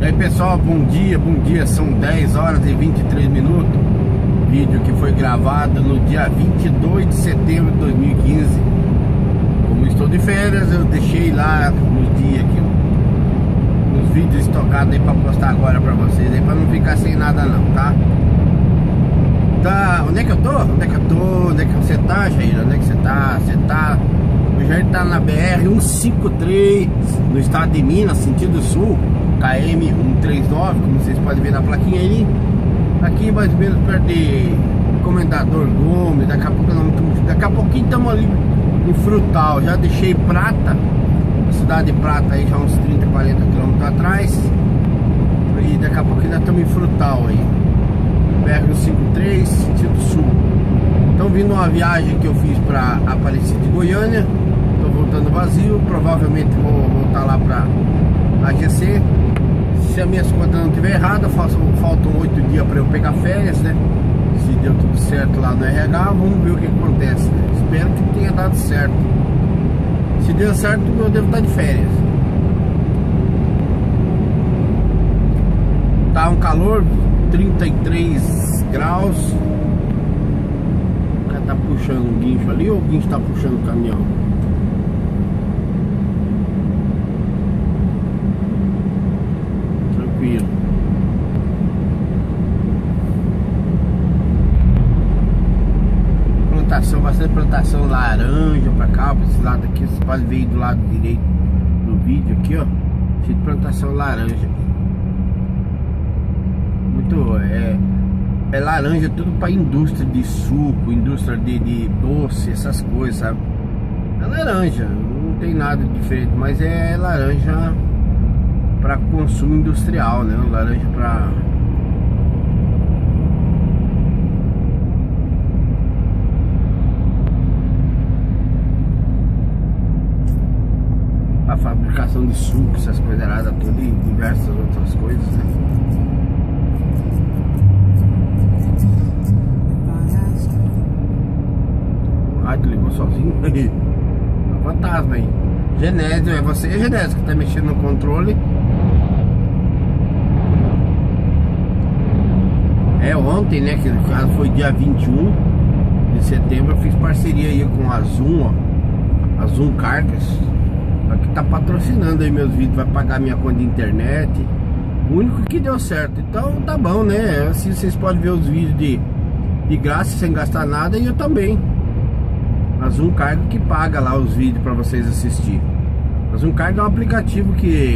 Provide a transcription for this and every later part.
aí pessoal, bom dia, são 10 horas e 23 minutos. Vídeo que foi gravado no dia 22 de setembro de 2015. Como estou de férias, eu deixei lá nos dias aqui, nos vídeos estocados aí pra postar agora pra vocês aí, pra não ficar sem nada não, tá? Tá, onde é que eu tô? Onde é que você tá, Jair? Onde é que você tá? O Jair tá na BR-153, no estado de Minas, sentido sul, KM-139, como vocês podem ver na plaquinha aí. Aqui mais ou menos perto de Comendador Gomes. Daqui a pouquinho estamos ali em Frutal. Já deixei Prata, a cidade de Prata aí já uns 30, 40 quilômetros atrás. E daqui a pouquinho nós estamos em Frutal aí, BR-153, sentido sul. Então vindo uma viagem que eu fiz para Aparecida de Goiânia. Estou voltando vazio, provavelmente vou voltar lá para AGC. Se as minhas contas não estiver erradas, faltam 8 dias para eu pegar férias, né? Se deu tudo certo lá no RH, vamos ver o que acontece, né? Espero que tenha dado certo. Se deu certo, eu devo estar de férias. Tá um calor, 33 graus. O cara tá puxando um guincho ali ou o guincho tá puxando o caminhão? Tranquilo. Plantação, bastante plantação laranja pra cá, pra esse lado aqui. Você pode ver do lado direito do vídeo aqui, ó. Cheio de plantação laranja. É laranja tudo para indústria de suco, indústria de doce, essas coisas, sabe? É laranja, não tem nada diferente, mas é laranja para consumo industrial, né? Laranja para fabricação de suco, essas coisas erradas, tudo e diversas outras coisas, né? Tu ligou sozinho? Fantasma aí. Genésio, é você, Genésio, que tá mexendo no controle. É ontem, né? Que no caso foi dia 21 de setembro. Eu fiz parceria aí com a Zoom, ó. A Zoom Cargas, que tá patrocinando aí meus vídeos. Vai pagar minha conta de internet. O único que deu certo. Então tá bom, né? Assim vocês podem ver os vídeos de graça, sem gastar nada. E eu também. A Zoom Carga que paga lá os vídeos para vocês assistir. A Zoom Carga é um aplicativo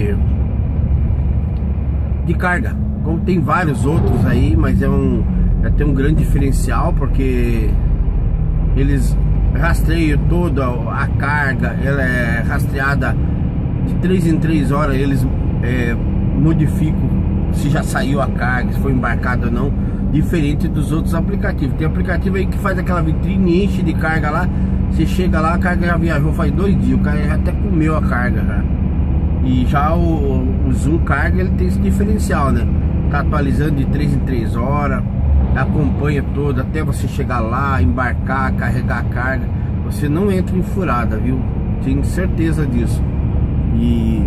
de carga, como tem vários outros aí, mas tem um grande diferencial porque eles rastreiam toda a carga. Ela é rastreada de 3 em 3 horas. Eles modificam se já saiu a carga, se foi embarcada ou não, diferente dos outros aplicativos. Tem aplicativo aí que faz aquela vitrine, enche de carga lá. Você chega lá, a carga já viajou faz 2 dias, o cara já até comeu a carga, cara. E já o Zoom Carga, ele tem esse diferencial, né? Tá atualizando de 3 em 3 horas, acompanha todo, até você chegar lá, embarcar, carregar a carga. Você não entra em furada, viu? Tenho certeza disso. E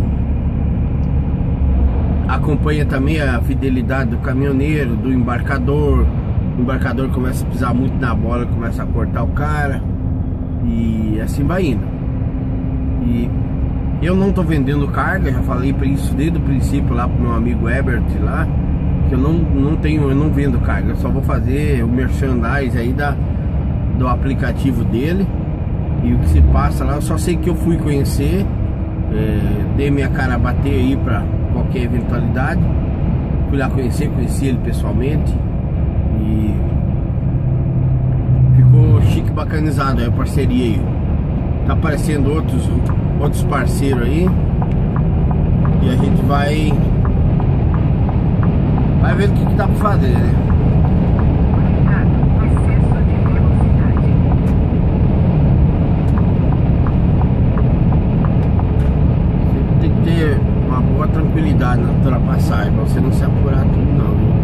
acompanha também a fidelidade do caminhoneiro, do embarcador. O embarcador começa a pisar muito na bola, começa a cortar o cara. E assim vai indo. E eu não tô vendendo carga, já falei para isso desde o princípio lá pro meu amigo Ebert lá, que eu não vendo carga, eu só vou fazer o merchandise aí do aplicativo dele. E o que se passa lá, eu só sei que eu fui conhecer, dei minha cara a bater aí para qualquer eventualidade. Fui lá conheci ele pessoalmente e ficou chique, bacanizado aí a parceria aí. Tá aparecendo outros parceiros aí. E a gente vai ver o que dá pra fazer, né? Você tem que ter uma boa tranquilidade na ultrapassagem, pra você não se apurar tudo não, viu?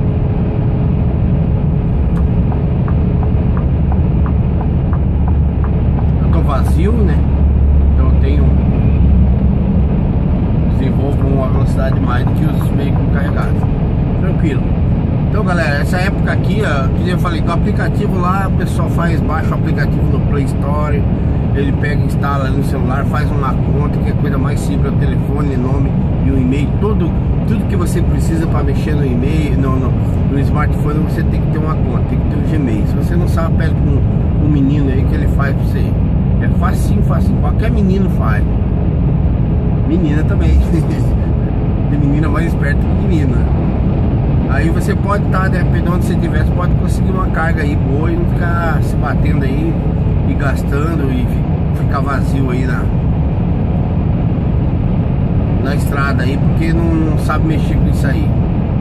Vazio, né? Então eu desenvolvo uma velocidade mais aqui os veículos carregados. Tranquilo. Então, galera, essa época aqui, ó, que eu falei, do aplicativo lá, o pessoal baixa o aplicativo no Play Store, ele pega, instala ali no celular, faz uma conta, que é coisa mais simples, o telefone, nome e o e-mail, tudo que você precisa para mexer no e-mail, no smartphone, você tem que ter uma conta, tem que ter um Gmail. Se você não sabe, pede com um menino aí que ele faz pra você. É facinho, qualquer menino faz. Menina também. Tem menina mais esperta que menina. Aí você pode estar, dependendo de onde você estiver, você pode conseguir uma carga aí boa e não ficar se batendo aí e gastando e ficar vazio aí na estrada aí, porque não sabe mexer com isso aí.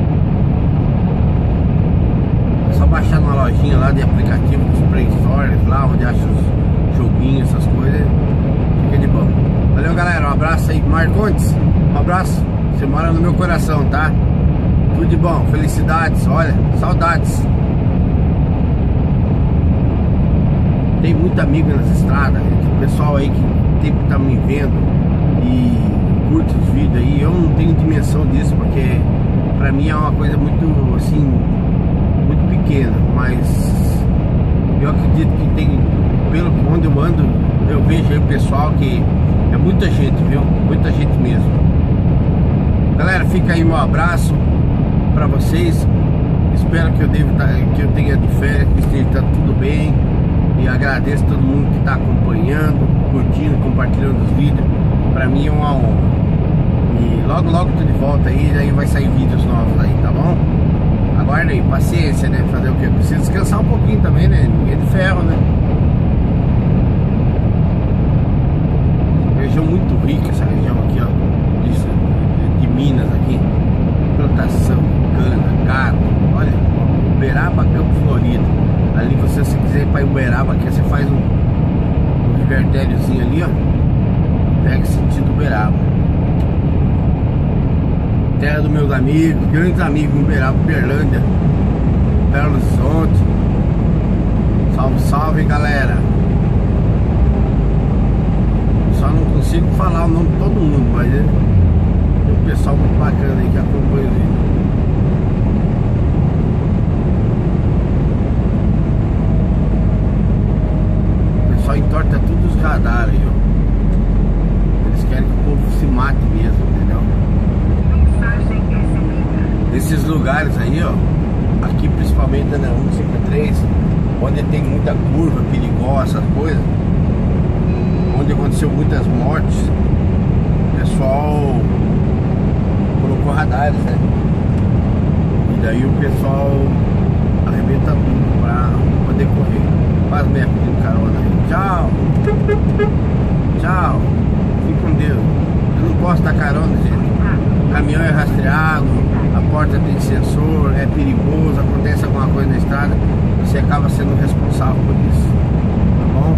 É só baixar numa lojinha lá de aplicativo dos Play Stores, lá onde acha os joguinhos, essas coisas, fica de bom. Valeu, galera, um abraço aí, Marcondes, um abraço, você mora no meu coração, tá? Tudo de bom, felicidades, olha, saudades. Tem muito amigo nas estradas, gente. O pessoal aí que sempre tá me vendo e curte os vídeos aí. Eu não tenho dimensão disso, porque pra mim é uma coisa muito, assim, muito pequena. Mas eu acredito que tem, pelo onde eu ando, eu vejo aí o pessoal que é muita gente, viu? Muita gente mesmo. Galera, fica aí meu abraço pra vocês. Espero que eu tenha de férias, que esteja tudo bem. E agradeço a todo mundo que está acompanhando, curtindo, compartilhando os vídeos. Pra mim é uma honra. E logo tô de volta aí vai sair vídeos novos aí, tá bom? Aguarda aí, paciência, né? Fazer o que? Preciso descansar um pouquinho também, né? Ninguém de ferro, né? Região muito rica, essa região aqui, ó, de Minas aqui. Plantação, cana, gado, olha, Uberaba, Campo Florido. Ali se você quiser ir para Uberaba, aqui você faz um riverdéliozinho ali, ó. Pega sentido Uberaba. Terra dos meus amigos, grandes amigos, Uberaba, Uberlândia, Belo Horizonte. Salve, salve, galera. Só não consigo falar o nome de todo mundo, mas tem um pessoal muito bacana aí que acompanha o vídeo. Entorta tudo os radares aí, ó. Eles querem que o povo se mate mesmo, entendeu? Nesses lugares aí, ó, aqui principalmente na 153, onde tem muita curva perigosa, essas coisas, onde aconteceu muitas mortes, o pessoal colocou radares, né? E daí o pessoal arrebenta tudo pra poder correr. Faz merda pedindo carona aí. Tchau. Tchau. Fique com Deus. Eu não posso dar carona, gente. O caminhão é rastreado, a porta tem sensor, é perigoso, acontece alguma coisa na estrada, você acaba sendo responsável por isso. Tá bom?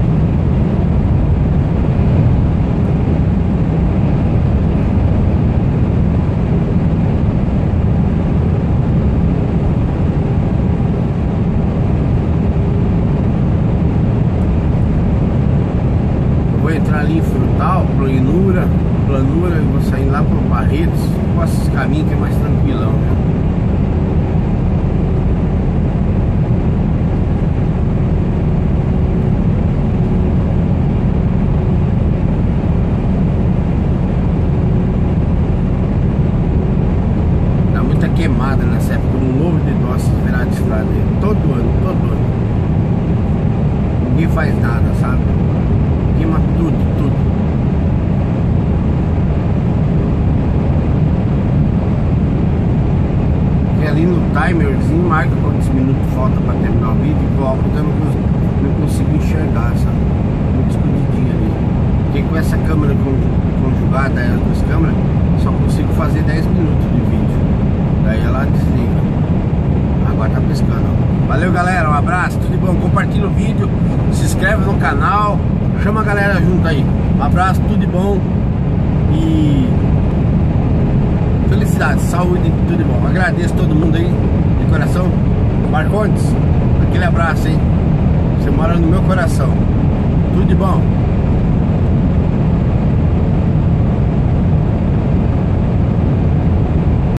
Ali em Frutal, Planura, eu vou sair lá para o Barretos, faço esse caminho que é mais tranquilão, né? Dá muita queimada nessa época, um novo de nossos virar de estrada aí, todo ano. Ninguém faz nada, sabe? Queima tudo. Porque ali no timerzinho marca quantos minutos falta para terminar o vídeo e coloca, então eu não consigo enxergar, sabe? Muito escondidinho ali. Porque com essa câmera conjugada, as duas câmeras, só consigo fazer 10 minutos de vídeo. Daí ela desliga. Agora tá piscando. Valeu, galera, um abraço, tudo de bom. Compartilha o vídeo, se inscreve no canal, chama a galera junto aí. Um abraço, tudo de bom e felicidade, saúde, tudo de bom. Agradeço todo mundo aí, de coração. Marcondes, aquele abraço, hein? Você mora no meu coração. Tudo de bom.